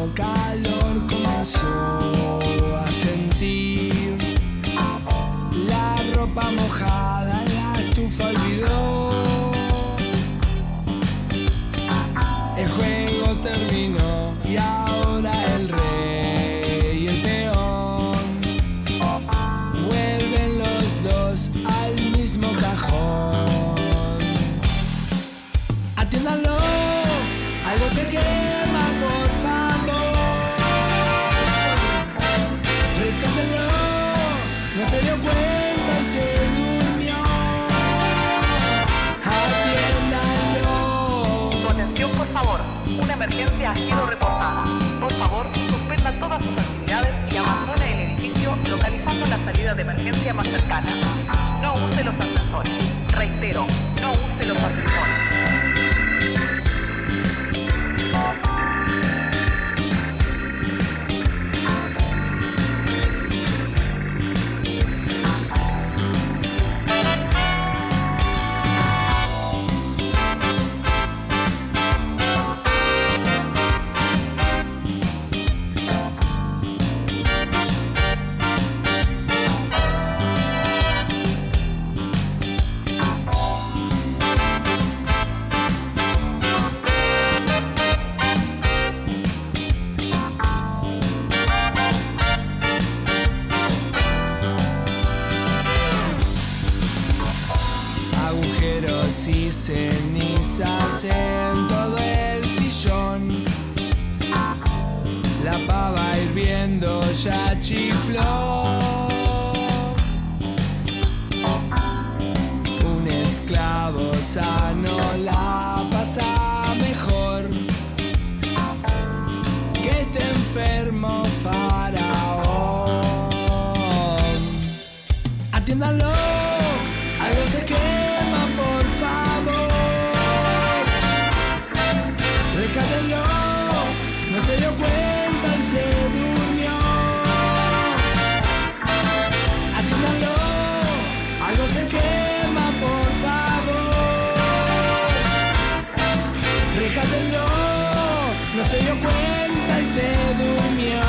calor comenzó a sentir. La ropa mojada, la estufa olvidó. El juego terminó y ahora el rey y el peón vuelven los dos al mismo cajón. Atiéndanlo, algo se quema, por favor. Rescátenlo, no se dio cuenta y se durmió. Atiéndanlo. Su atención, por favor. Una emergencia ha sido reportada. Por favor, suspenda todas sus actividades y abandone el edificio localizando la salida de emergencia más cercana. No use los ascensores. Reitero, no use los ascensores. Agujeros y cenizas en todo el sillón. La pava hirviendo ya chifló. Un esclavo sano la pasa mejor que este enfermo faraón. Atiéndanlo, algo se quema, por favor. Rescátenlo, no se dio cuenta y se durmió. Atiéndanlo, algo se quema, por favor. Rescátenlo, no se dio cuenta y se durmió.